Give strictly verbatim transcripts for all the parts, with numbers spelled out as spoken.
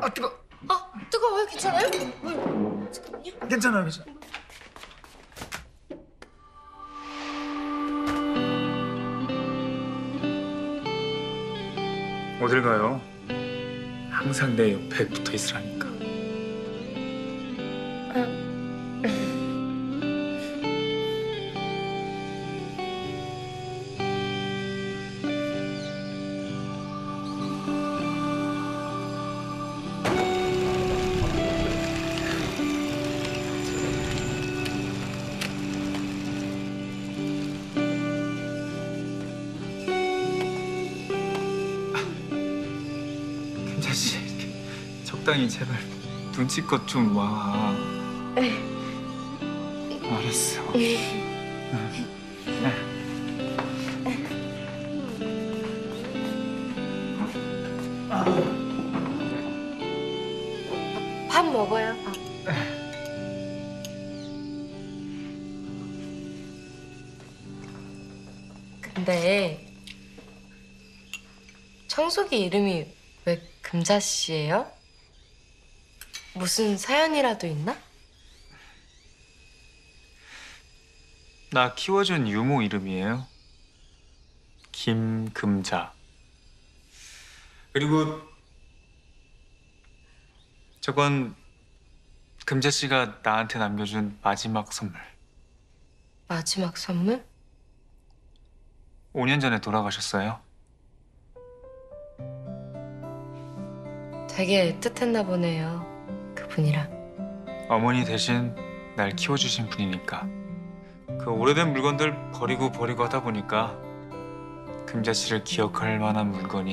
아 뜨거. 아, 뜨거워요? 괜찮아요? 어, 잠깐만요. 괜찮아요, 괜찮아. 어딜 가요? 항상 내 옆에 붙어 있으라니까. 금자씨, 적당히 제발 눈치껏 좀 와. 알았어. 밥 먹어요, 밥. 근데 청소기 이름이 왜 금자씨예요? 무슨 사연이라도 있나? 나 키워준 유모 이름이에요. 김금자. 그리고 저건 금자 씨가 나한테 남겨준 마지막 선물. 마지막 선물? 오 년 전에 돌아가셨어요. 되게 애틋했나 보네요, 그분이랑. 어머니 대신 날 키워주신 분이니까. 그 오래된 물건들 버리고 버리고 하다 보니까 금자 씨를 기억할 만한 물건이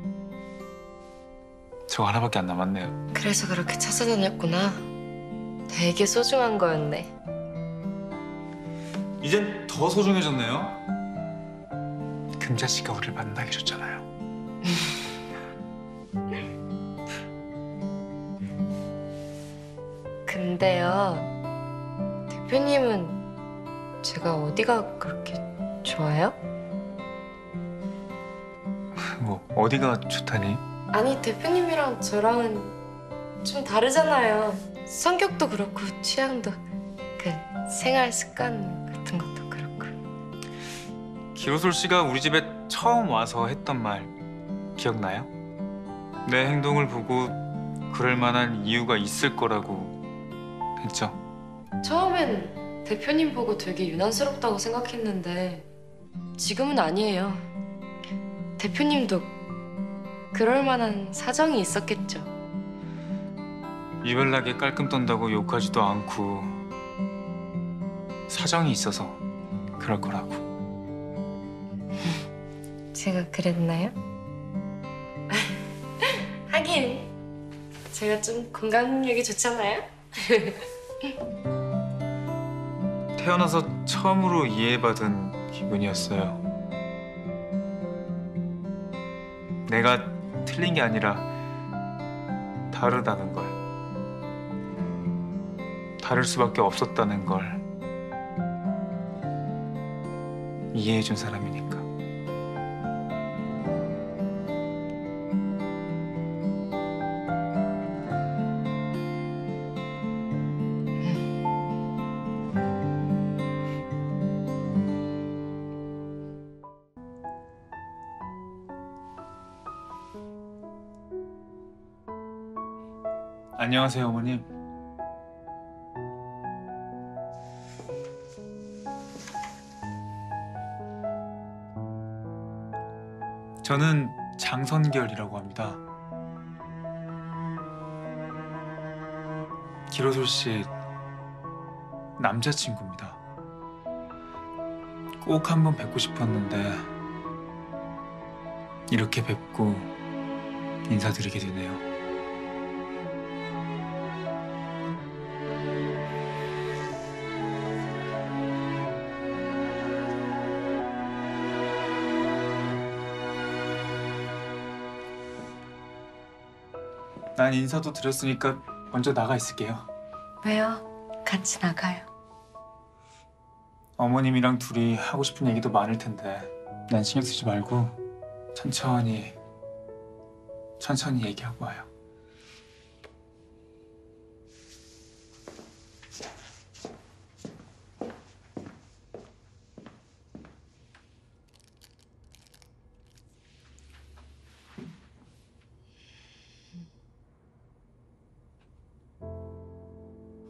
저 하나밖에 안 남았네요. 그래서 그렇게 찾아다녔구나. 되게 소중한 거였네. 이젠 더 소중해졌네요. 금자 씨가 우리를 만나게 해줬잖아요. 근데요, 대표님은 제가 어디가 그렇게 좋아요? 뭐 어디가 좋다니? 아니, 대표님이랑 저랑은 좀 다르잖아요. 성격도 그렇고 취향도, 그 생활 습관 같은 것도 그렇고. 기로솔 씨가 우리 집에 처음 와서 했던 말 기억나요? 내 행동을 보고 그럴 만한 이유가 있을 거라고 했죠. 처음엔 대표님 보고 되게 유난스럽다고 생각했는데 지금은 아니에요. 대표님도 그럴 만한 사정이 있었겠죠. 유별나게 깔끔 떤다고 욕하지도 않고 사정이 있어서 그럴 거라고. 제가 그랬나요? 하긴 제가 좀 공감 능력이 좋잖아요. 태어나서 처음으로 이해받은 기분이었어요. 내가 틀린 게 아니라 다르다는 걸. 다를 수밖에 없었다는 걸 이해해준 사람이니까. 안녕하세요, 어머님. 저는 장선결이라고 합니다. 기로솔 씨 남자친구입니다. 꼭 한번 뵙고 싶었는데 이렇게 뵙고 인사드리게 되네요. 난 인사도 드렸으니까 먼저 나가 있을게요. 왜요? 같이 나가요. 어머님이랑 둘이 하고 싶은 얘기도 많을 텐데 난 신경 쓰지 말고 천천히 천천히 얘기하고 와요.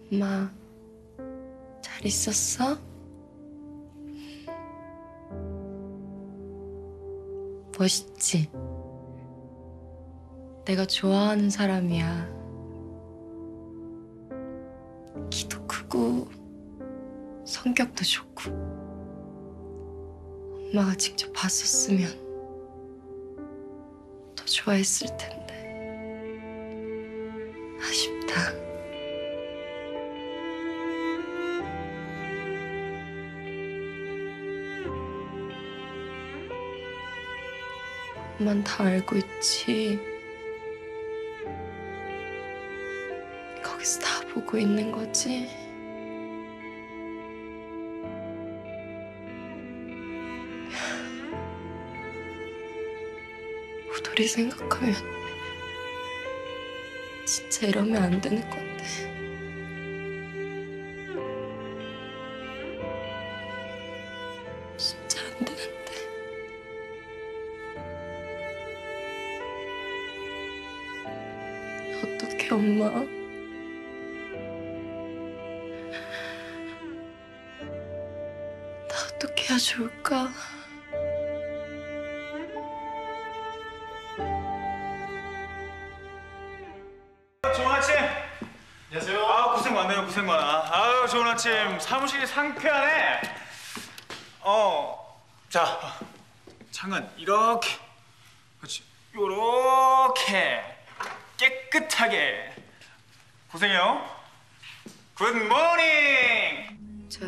엄마, 잘 있었어? 멋있지? 내가 좋아하는 사람이야. 키도 크고 성격도 좋고. 엄마가 직접 봤었으면 더 좋아했을 텐데. 아쉽다. 엄만 다 알고 있지. 거기서 다 보고 있는 거지. 우돌이 생각하면 진짜 이러면 안 되는 건데. 진짜 안 되는데. 어떡해, 엄마. 나 어떻게 해야 좋을까? 좋은 아침. 안녕하세요. 아 고생 많네요. 고생 많아. 아유 좋은 아침. 사무실이 상쾌하네. 어, 자 창은 이렇게, 그렇지. 요렇게 깨끗하게. 고생해요. 굿모닝. 저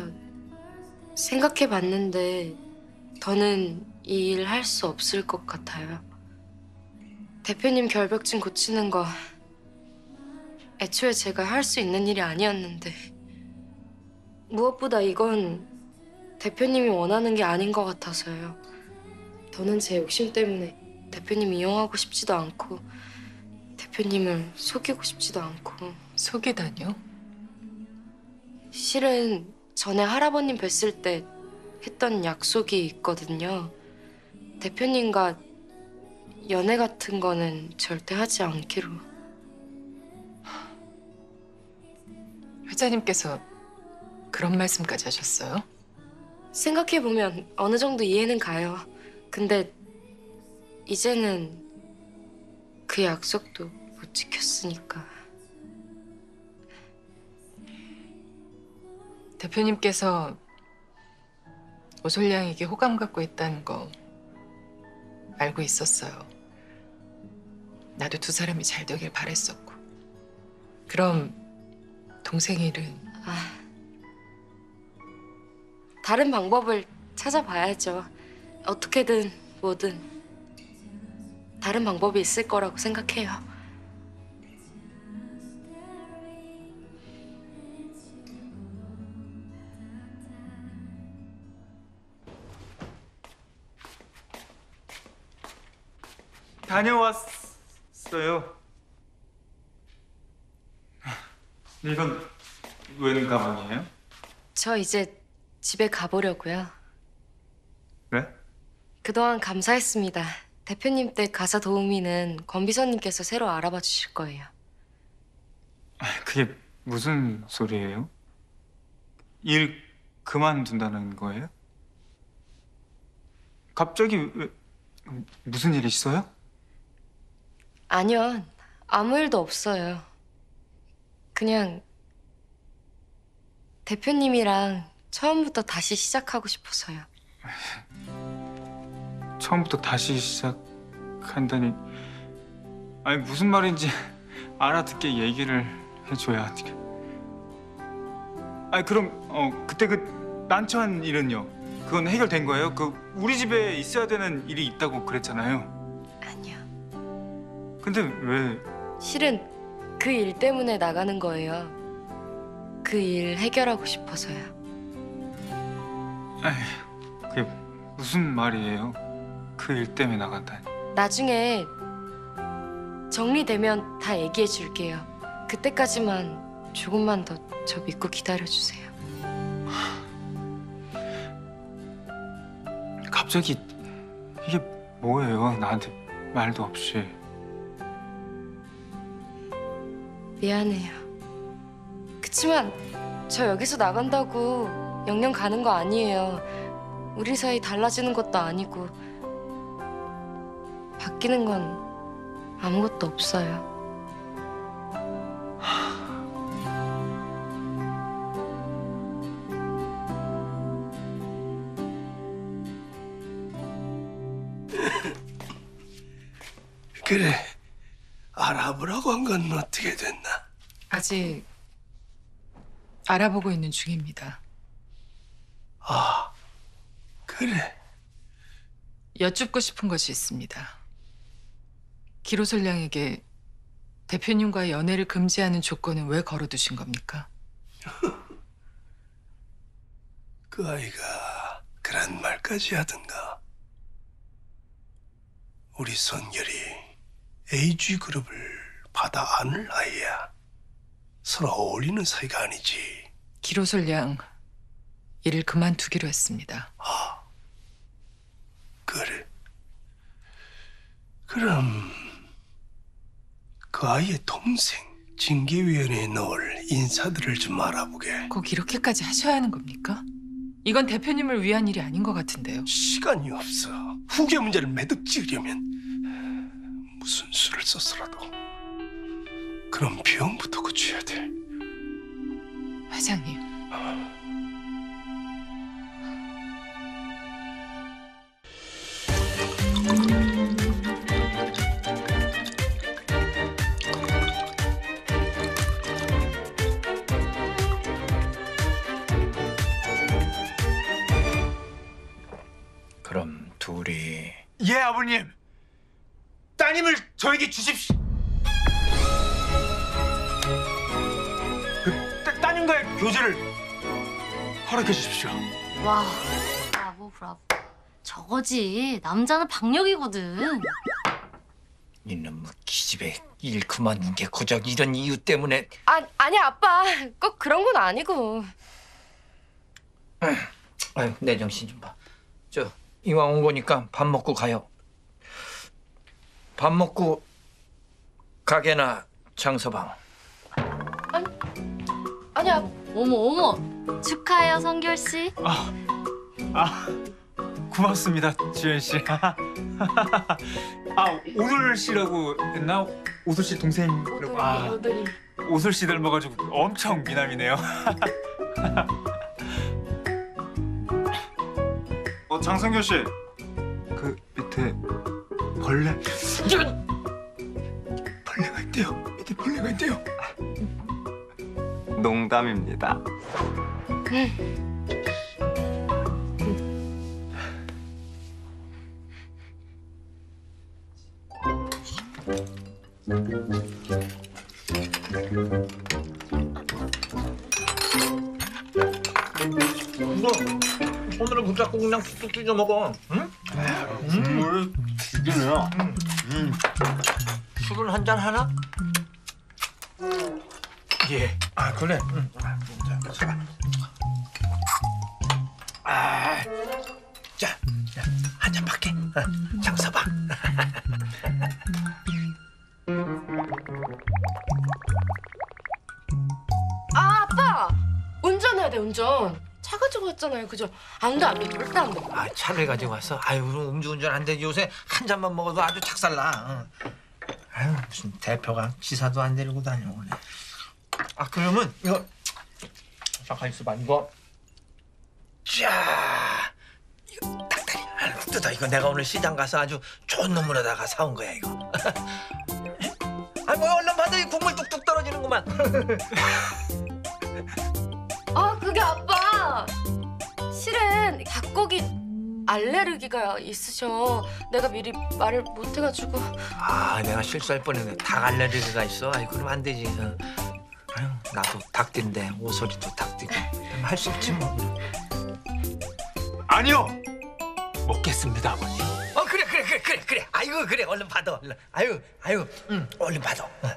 생각해봤는데 더는 이 일 할 수 없을 것 같아요. 대표님 결벽증 고치는 거 애초에 제가 할 수 있는 일이 아니었는데, 무엇보다 이건 대표님이 원하는 게 아닌 것 같아서요. 더는 제 욕심 때문에 대표님 이용하고 싶지도 않고 대표님을 속이고 싶지도 않고. 속이다뇨? 실은 전에 할아버님 뵀을 때 했던 약속이 있거든요. 대표님과 연애 같은 거는 절대 하지 않기로. 회장님께서 그런 말씀까지 하셨어요? 생각해보면 어느 정도 이해는 가요. 근데 이제는 그 약속도 못 지켰으니까. 대표님께서 오솔량에게 호감 갖고 있다는 거 알고 있었어요. 나도 두 사람이 잘 되길 바랬었고. 그럼 동생 일은? 아, 다른 방법을 찾아봐야죠. 어떻게든 뭐든 다른 방법이 있을 거라고 생각해요. 다녀왔어요. 이건 웬 가방이에요? 저 이제 집에 가보려고요. 네? 그동안 감사했습니다. 대표님 댁 가사 도우미는 권 비서님께서 새로 알아봐 주실 거예요. 그게 무슨 소리예요? 일 그만둔다는 거예요? 갑자기 왜, 무슨 일 있어요? 아니요, 아무 일도 없어요. 그냥 대표님이랑 처음부터 다시 시작하고 싶어서요. 처음부터 다시 시작한다니. 아니 무슨 말인지 알아듣게 얘기를 해줘야. 아니 그럼 어 그때 그 난처한 일은요? 그건 해결된 거예요? 그 우리 집에 있어야 되는 일이 있다고 그랬잖아요. 아니요. 근데 왜? 실은 그 일 때문에 나가는 거예요. 그 일 해결하고 싶어서요. 아이, 그게 무슨 말이에요? 그 일 때문에 나간다니. 나중에 정리되면 다 얘기해 줄게요. 그때까지만 조금만 더 저 믿고 기다려 주세요. 갑자기 이게 뭐예요? 나한테 말도 없이. 미안해요. 그 그치만 저 여기서 나간다고 영영 가는 거 아니에요. 우리 사이 달라지는 것도 아니고 바뀌는 건 아무것도 없어요. 그래, 알아보라고 한 건 어떻게 됐나? 아직 알아보고 있는 중입니다. 아, 그래. 여쭙고 싶은 것이 있습니다. 기로솔 양에게 대표님과의 연애를 금지하는 조건은 왜 걸어두신 겁니까? 그 아이가 그런 말까지 하던가. 우리 선결이 에이지그룹을 받아 안을 아이야. 서로 어울리는 사이가 아니지. 기로솔 양 일을 그만두기로 했습니다. 아, 그래. 그럼 그 아이의 동생 징계위원회에 넣을 인사들을 좀 알아보게. 꼭 이렇게까지 하셔야 하는 겁니까? 이건 대표님을 위한 일이 아닌 것 같은데요. 시간이 없어. 후계 문제를 매듭 지으려면 무슨 수를 써서라도 그런 비용부터 고쳐야 돼. 회장님. 그럼 둘이 예, 아버님. 따님을 저에게 주십시오. 그 따, 따님과의 교제를 허락해 주십시오. 와, 브라보 브라보. 저거지. 남자는 박력이거든. 이놈의 기집애 일 그만둔 게 고작 이런 이유 때문에. 아, 아니 아빠. 꼭 그런 건 아니고. 아유, 내 정신 좀 봐. 저 이왕 온 거니까 밥 먹고 가요. 밥 먹고 가게나 장서방. 아니, 아니 아, 어머 어머. 축하해요 성결 씨. 아, 아 고맙습니다, 지현 씨. 아, 오돌 씨라고 했나? 오돌 씨 동생이라고. 아, 오돌이. 오돌 씨 닮아가지고 엄청 미남이네요. 어, 장성규 씨. 그 밑에 벌레. 벌레가 있대요. 밑에 벌레가 있대요. 농담입니다. 이거 손으로 붙잡고 그냥 툭툭 찢어 먹어. 응? 국물 죽이네요. 음. 술은 한 잔 하나? 예. 아 그래. 응. 아, 자, 한 잔 밖에. 어, 장서방. 아, 아빠. 운전해야 돼, 운전. 차 가지고 왔잖아요. 그죠? 안 돼, 안 돼. 절대 안 돼. 아, 차를 가지고 왔어. 아유, 그럼 음주운전 안 되지. 요새 한 잔만 먹어도 아주 착살나. 응. 아유, 무슨 대표가 지사도 안 데리고 다녀 오네. 아, 그러면 이거 잠깐 있어봐. 이거 자, 이거 닭다리 하나 뜯어. 이거 내가 오늘 시장 가서 아주 좋은 놈으로다가 사온 거야 이거. 아, 뭐 얼른 받아. 이 국물 뚝뚝 떨어지는구만. 아, 그게 아빠. 실은 닭고기 알레르기가 있으셔. 내가 미리 말을 못 해가지고. 아, 내가 실수할 뻔했네. 닭 알레르기가 있어. 아이, 그럼 안 되지. 어. 아유, 나도 닭띠인데 오소리도 닭띠고 할 수 있지 뭐. 아니요. 먹겠습니다, 아버님. 어, 그래 그래 그래 그래 그래. 아이고 그래. 얼른 받아. 얼른. 아유 아유. 응. 얼른 받아. 어.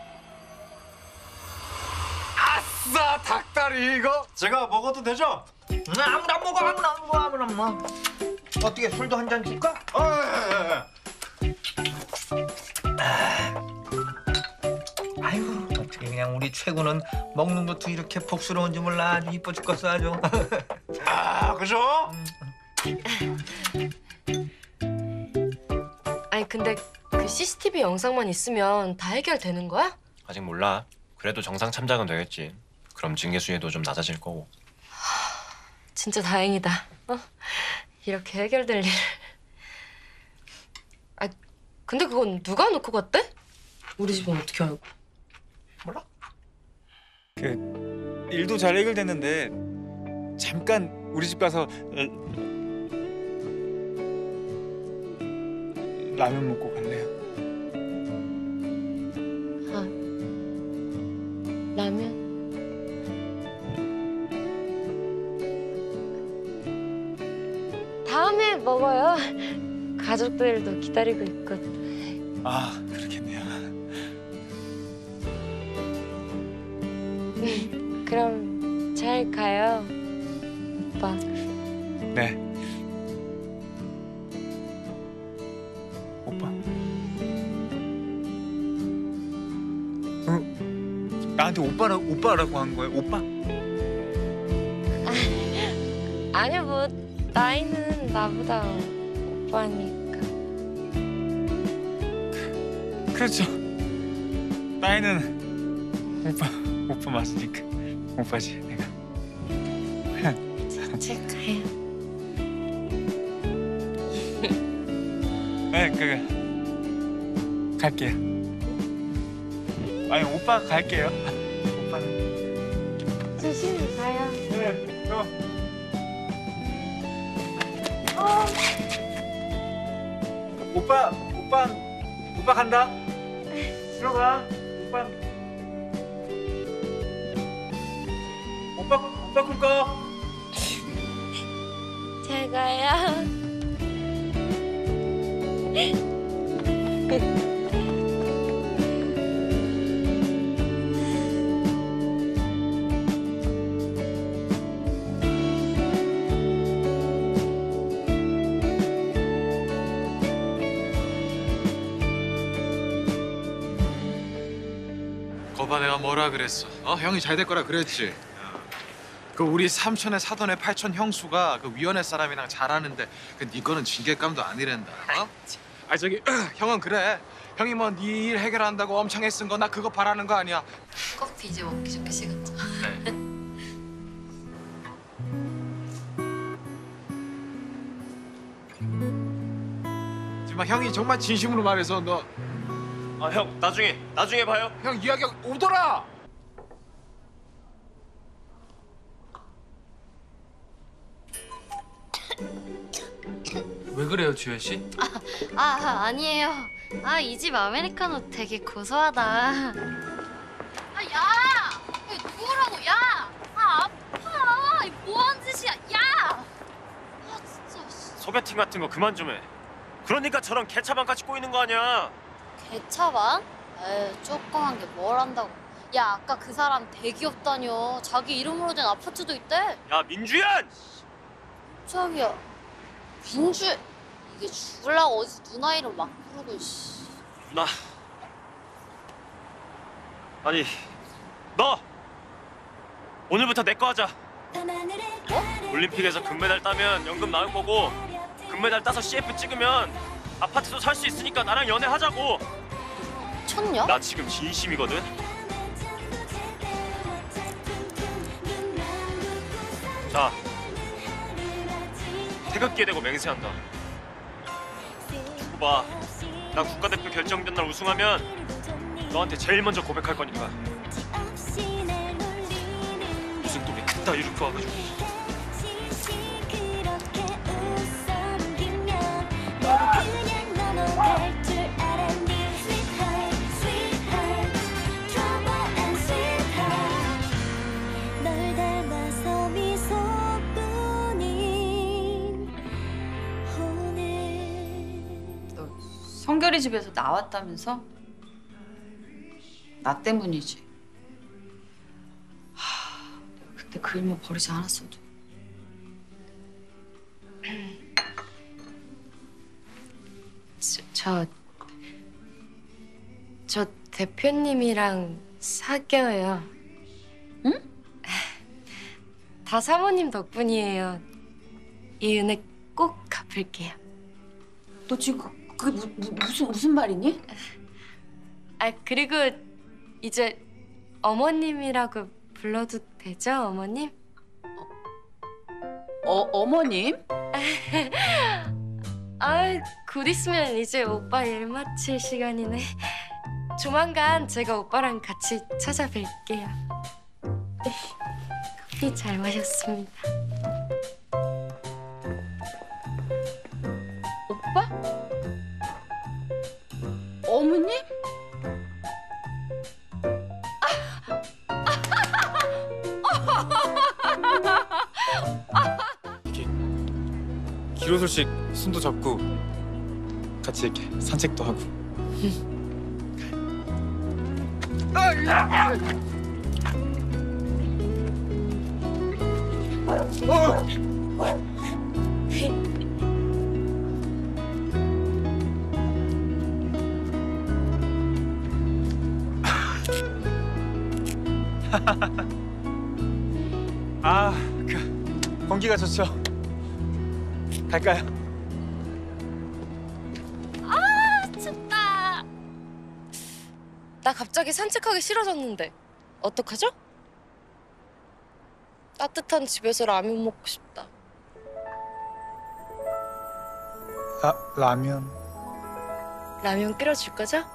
아싸, 닭다리 이거 제가 먹어도 되죠? 응, 아무나 먹어 아무나 먹어 아무나 먹어. 어떻게 술도 한 잔 줄까? 어, 예, 예, 예. 아이고 어떻게 그냥 우리 최구는 먹는 것도 이렇게 복스러운지 몰라. 아주 이뻐 죽겠어 아주. 아, 그죠? 아니 근데 그 씨씨티비 영상만 있으면 다 해결되는 거야? 아직 몰라. 그래도 정상 참작은 되겠지. 그럼 징계 수위도 좀 낮아질 거고. 진짜 다행이다. 어? 이렇게 해결될 일. 아 근데 그건 누가 놓고 갔대? 우리 집은 어떻게 알고? 그 일도 잘 해결됐는데 잠깐 우리 집 가서 라면 먹고 갈래요? 아 라면? 다음에 먹어요. 가족들도 기다리고 있거든. 아 그렇겠네요. 그럼 잘 가요, 오빠. 네. 오빠. 어? 나한테 오빠라 오빠라고 한 거예요? 오빠? 아니 뭐 나이는 나보다 오빠니까. 그렇죠. 나이는 오빠 오빠 맞으니까 오빠지 내가. 잘 가요. 네, 그 갈게요. 아니 오빠 갈게요. 오빠는. 조심히 가요. 네, 그럼. 어. 오빠, 오빠, 오빠 간다. 들어가. 오빠. 오빠, 오빠 꿀 거. 잘 가요. 거봐 내가 뭐라 그랬어? 어 형이 잘 될 거라 그랬지. 그 우리 삼촌의 사돈의 팔촌 형수가 그 위원회 사람이랑 잘하는데 그 네 거는 징계감도 아니란다. 어? 아 저기 형은 그래. 형이 뭐 네 일 해결한다고 엄청 애쓴 거 나 그거 바라는 거 아니야. 커피 이제 먹기 좋게 식었죠. 지금 형이 정말 진심으로 말해서 너 아 형 나중에 나중에 봐요. 형 이야기 오더라. 왜 그래요, 주현 씨? 아, 아 아니에요. 아 이 집 아메리카노 되게 고소하다. 아 야! 이거 누구라고 야! 아 아파! 이거 뭐하는 짓이야? 야! 아 진짜. 씨. 소개팅 같은 거 그만 좀 해. 그러니까 저런 개차반까지 꼬이는 거 아니야. 개차반? 에이 조그만 게 뭘 한다고. 야 아까 그 사람 대기업 다녀. 자기 이름으로 된 아파트도 있대. 야 민주현! 저기야 민주 이게 죽을라고 어디 누나 이름 막 부르고 씨. 누나. 아니 너 오늘부터 내 거 하자. 어? 올림픽에서 금메달 따면 연금 나올 거고 금메달 따서 씨에프 찍으면 아파트도 살 수 있으니까 나랑 연애하자고. 쳤냐? 나 지금 진심이거든. 자 태극기에 대고 맹세한다. 두고 봐. 나 국가대표 결정된 날 우승하면 너한테 제일 먼저 고백할 거니까. 무슨 또 왜 그따위로 꺼와가지고. 너 성결이 집에서 나왔다면서? 나 때문이지. 하, 내가 그때 그 일만 버리지 않았어도 저... 저 대표님이랑 사겨요. 응? 다 사모님 덕분이에요. 이 은혜 꼭 갚을게요. 너 지금 그, 그게 무, 무, 무슨 무슨 말이니? 아, 그리고 이제 어머님이라고 불러도 되죠, 어머님? 어 어머님? 아, 곧 있으면 이제 오빠 일 마칠 시간이네. 조만간 제가 오빠랑 같이 찾아뵐게요. 커피 잘 마셨습니다. 오빠? 어머님? 기로솔 씨 손도 잡고 같이 이렇게 산책도 하고. 아, 그 공기가 좋죠. 갈까요? 춥다. 나 갑자기 산책하기 싫어졌는데 어떡하죠? 따뜻한 집에서 라면 먹고 싶다. 라, 라면. 라면 끓여줄 거죠?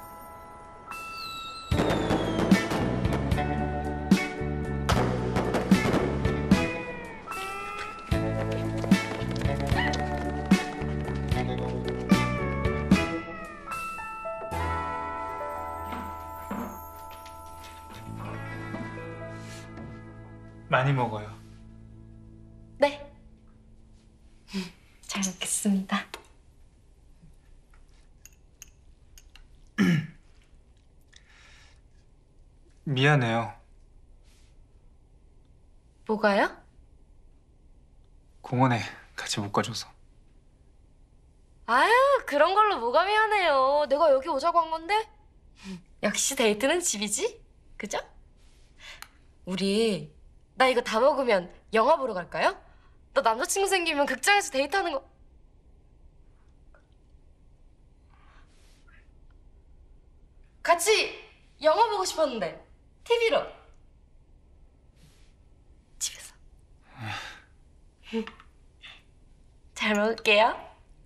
많이 먹어요. 네. 잘 먹겠습니다. 미안해요. 뭐가요? 공원에 같이 못 가줘서. 아유, 그런 걸로 뭐가 미안해요. 내가 여기 오자고 한 건데. 역시 데이트는 집이지? 그죠? 우리 나 이거 다 먹으면 영화 보러 갈까요? 너 남자친구 생기면 극장에서 데이트하는 거. 같이 영화 보고 싶었는데 티비로. 집에서. 잘 먹을게요.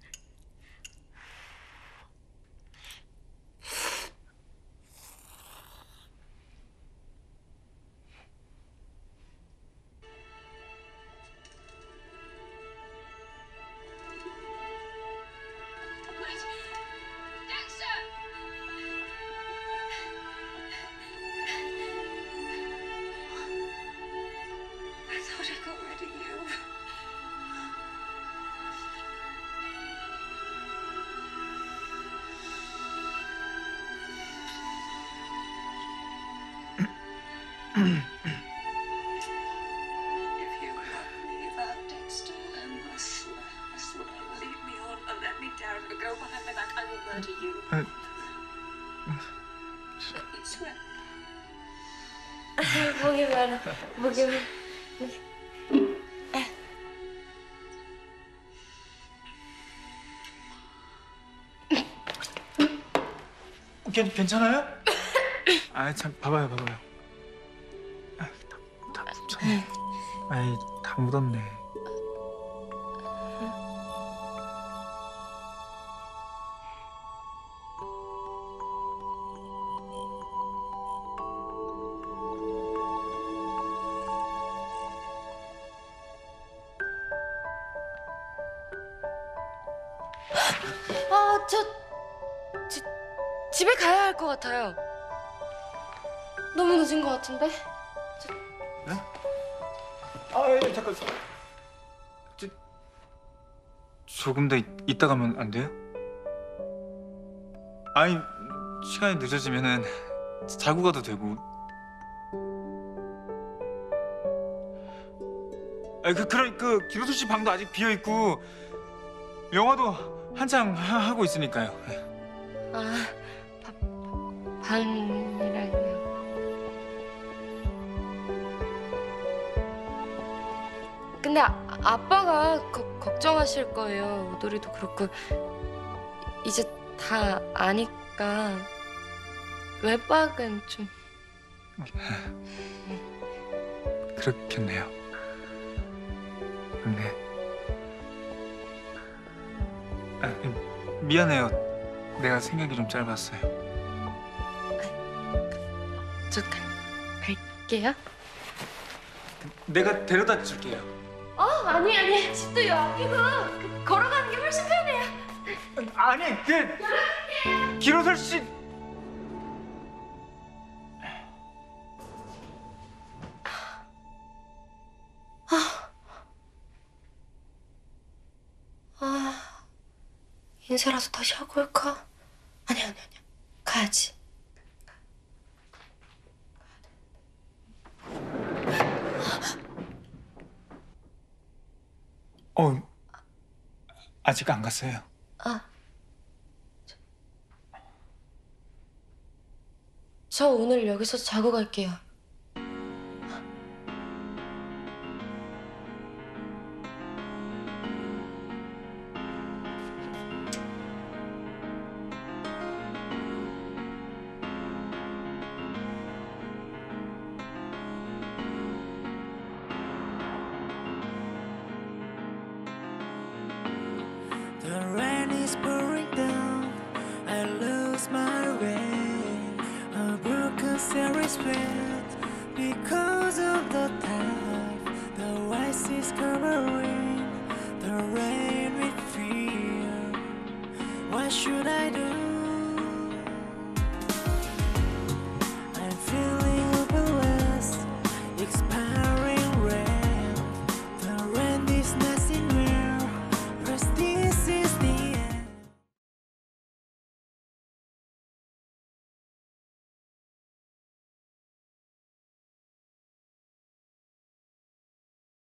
목이 마라. 목이 마라. 괜, 괜찮아요? 아, 참, 봐봐요, 봐봐요. 아, 다, 다 묻혔네. 아이, 다 묻었네. 아, 저 지, 집에 가야 할 것 같아요. 너무 늦은 것 같은데. 아, 예, 잠깐. 저, 조금 더 있, 이따 가면 안 돼요? 아니, 시간이 늦어지면은 자고 가도 되고. 아, 그 그런 그 기로수 씨 방도 아직 비어 있고 영화도 한창 하, 하고 있으니까요. 아, 바, 방이랑요. 근데 아, 아빠가 거, 걱정하실 거예요. 오돌이도 그렇고 이제 다 아니까 외박은 좀. 그렇겠네요. 네. 아, 미안해요. 내가 생각이 좀 짧았어요. 저 가, 갈게요. 내가 데려다 줄게요. 어, 아니 아니. 집도 요 앞이고 그, 걸어가는 게 훨씬 편해요. 아니, 그 기로솔 씨. 아, 인사라도 다시 하고 올까? 아니 아니 아니. 가야지. 어, 아직 안 갔어요. 아, 저, 저 오늘 여기서 자고 갈게요. The rain is pouring down. I lose my way. A broken series split because of the tide. The ice is covering the rain with fear. What should I do?